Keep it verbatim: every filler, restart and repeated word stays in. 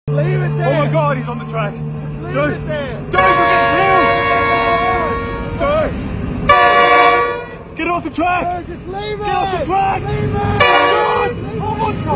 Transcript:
Leave it there. Oh my God, he's on the track. Leave Dude, it there. Dude, you're getting killed. Dude. Get off the track. Dude, just leave it. Get off the track. Leave it. Dude, I'm on track.